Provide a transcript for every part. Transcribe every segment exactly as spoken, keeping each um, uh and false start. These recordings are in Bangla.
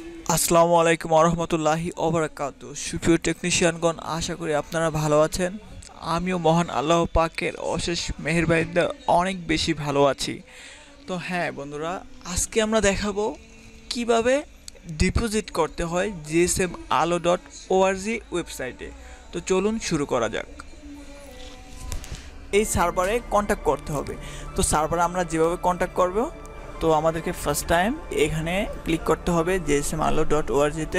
আসসালামু আলাইকুম ওরহমতুল্লাহি ওবারাকাতু। সুপ্রিয় টেকনিশিয়ানগণ, আশা করি আপনারা ভালো আছেন। আমিও মহান আল্লাহ পাকের অশেষ মেহেরবানিতে অনেক বেশি ভালো আছি। তো হ্যাঁ বন্ধুরা, আজকে আমরা দেখাবো কিভাবে ডিপোজিট করতে হয় জিএসএম আলো ডট ওআরজি ওয়েবসাইটে। তো চলুন শুরু করা যাক। এই সার্ভারে কন্ট্যাক্ট করতে হবে। তো সার্ভারে আমরা যেভাবে কন্ট্যাক্ট করব, তো আমাদেরকে ফার্স্ট টাইম এখানে ক্লিক করতে হবে জিএসএম আলো ডট ওআরজিতে।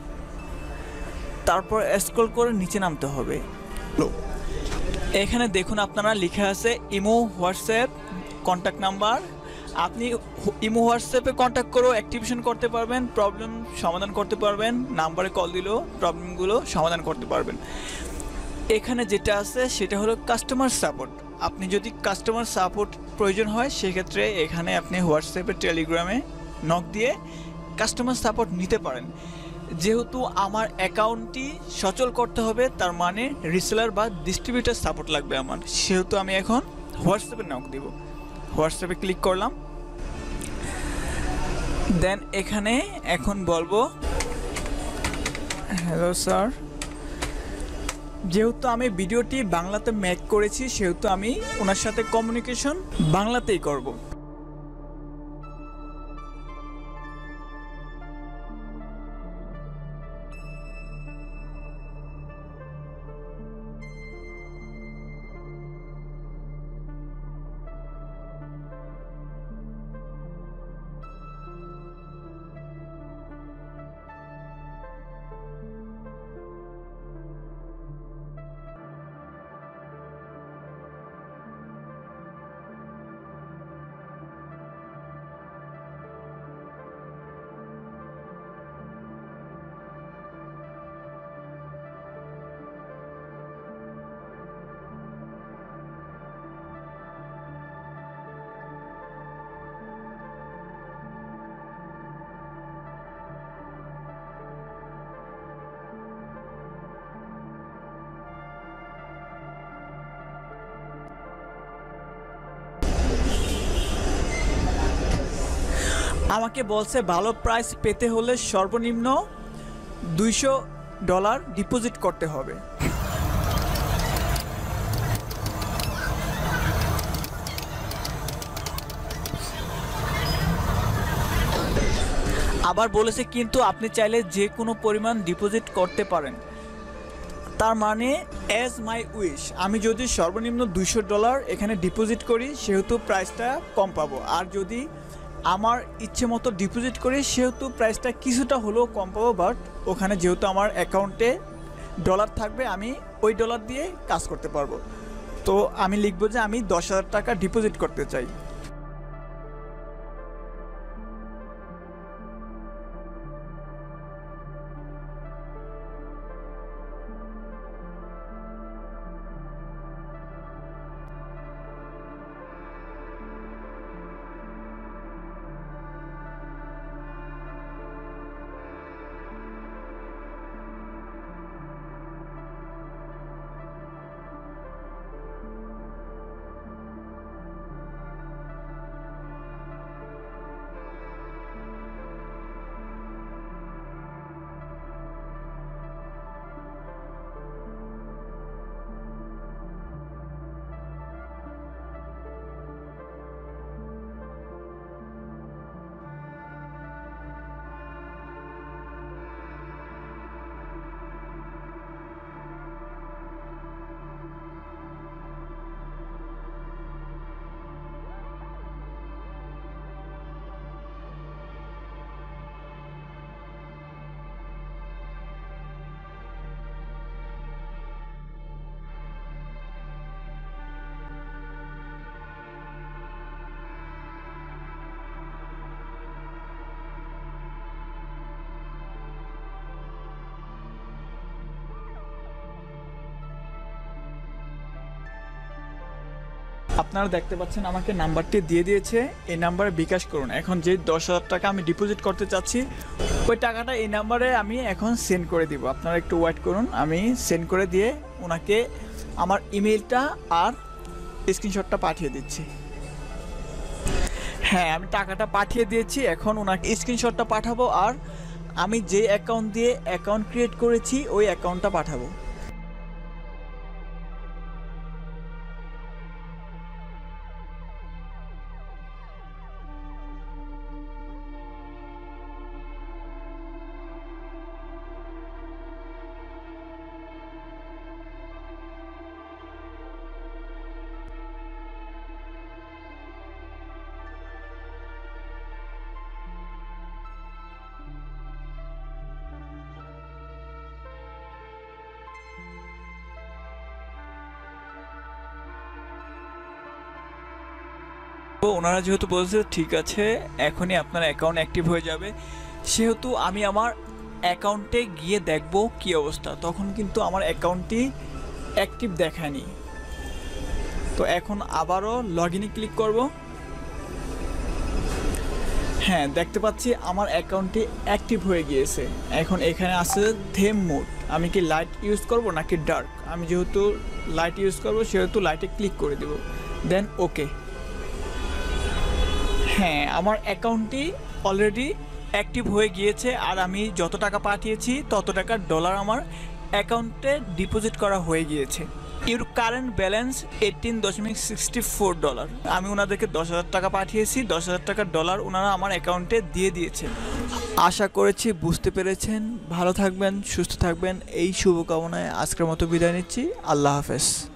তারপর স্ক্রল করে নিচে নামতে হবে। এখানে দেখুন আপনারা লেখা আছে ইমো, হোয়াটসঅ্যাপ, কন্ট্যাক্ট নাম্বার। আপনি ইমো হোয়াটসঅ্যাপে কন্ট্যাক্ট করেও অ্যাক্টিভেশন করতে পারবেন, প্রবলেম সমাধান করতে পারবেন, নাম্বারে কল দিলেও প্রবলেমগুলো সমাধান করতে পারবেন। এখানে যেটা আছে সেটা হলো কাস্টমার সাপোর্ট। আপনি যদি কাস্টমার সাপোর্ট প্রয়োজন হয় সেক্ষেত্রে এখানে আপনি হোয়াটসঅ্যাপে, টেলিগ্রামে নক দিয়ে কাস্টমার সাপোর্ট নিতে পারেন। যেহেতু আমার অ্যাকাউন্টটি সচল করতে হবে, তার মানে রিসেলার বা ডিস্ট্রিবিউটার সাপোর্ট লাগবে আমার, সেহেতু আমি এখন হোয়াটসঅ্যাপে নক দিব। হোয়াটসঅ্যাপে ক্লিক করলাম, দেন এখানে এখন বলবো হ্যালো স্যার। যেহেতু আমি ভিডিওটি বাংলাতে মেক করেছি সেহেতু আমি ওনার সাথে কমিউনিকেশন বাংলাতেই করব। আমাকে বলছে ভালো প্রাইস পেতে হলে সর্বনিম্ন দুইশো ডলার ডিপোজিট করতে হবে। আবার বলেছে কিন্তু আপনি চাইলে যে কোনো পরিমাণ ডিপোজিট করতে পারেন। তার মানে অ্যাজ মাই উইশ, আমি যদি সর্বনিম্ন দুইশো ডলার এখানে ডিপোজিট করি সেহেতু প্রাইসটা কম পাবো, আর যদি আমার ইচ্ছে মতো ডিপোজিট করি সেহেতু প্রাইসটা কিছুটা হলেও কম পাবো। বাট ওখানে যেহেতু আমার অ্যাকাউন্টে ডলার থাকবে, আমি ওই ডলার দিয়ে কাজ করতে পারবো। তো আমি লিখবো যে আমি দশ হাজার টাকা ডিপোজিট করতে চাই। আপনারা দেখতে পাচ্ছেন আমাকে নাম্বারটি দিয়ে দিয়েছে, এই নাম্বারে বিকাশ করুন। এখন যে দশ হাজার টাকা আমি ডিপোজিট করতে চাচ্ছি ওই টাকাটা এই নাম্বারে আমি এখন সেন্ড করে দিব। আপনারা একটু ওয়েট করুন, আমি সেন্ড করে দিয়ে ওনাকে আমার ইমেলটা আর স্ক্রিনশটটা পাঠিয়ে দিচ্ছি। হ্যাঁ, আমি টাকাটা পাঠিয়ে দিয়েছি, এখন ওনাকে স্ক্রিনশটটা পাঠাবো আর আমি যে অ্যাকাউন্ট দিয়ে অ্যাকাউন্ট ক্রিয়েট করেছি ওই অ্যাকাউন্টটা পাঠাবো। তো ওনারা যেহেতু বলছে ঠিক আছে এখনই আপনার অ্যাকাউন্ট অ্যাক্টিভ হয়ে যাবে, সেহেতু আমি আমার অ্যাকাউন্টে গিয়ে দেখব কি অবস্থা। তখন কিন্তু আমার অ্যাকাউন্টটি অ্যাক্টিভ দেখায়নি। তো এখন আবারও লগ ইনে ক্লিক করব। হ্যাঁ, দেখতে পাচ্ছি আমার অ্যাকাউন্টটি অ্যাক্টিভ হয়ে গিয়েছে। এখন এখানে আছে থেম মোড, আমি কি লাইট ইউজ করব নাকি ডার্ক। আমি যেহেতু লাইট ইউজ করব সেহেতু লাইটে ক্লিক করে দেব, দেন ওকে। হ্যাঁ, আমার অ্যাকাউন্টটি অলরেডি অ্যাক্টিভ হয়ে গিয়েছে, আর আমি যত টাকা পাঠিয়েছি তত টাকার ডলার আমার অ্যাকাউন্টে ডিপোজিট করা হয়ে গিয়েছে। ইউর কারেন্ট ব্যালেন্স এইটিন দশমিক সিক্সটি ফোর ডলার। আমি ওনাদেরকে দশ হাজার টাকা পাঠিয়েছি, দশ হাজার টাকার ডলার ওনারা আমার অ্যাকাউন্টে দিয়ে দিয়েছেন। আশা করেছি বুঝতে পেরেছেন। ভালো থাকবেন, সুস্থ থাকবেন, এই শুভকামনায় আজকের মতো বিদায় নিচ্ছি। আল্লাহ হাফেজ।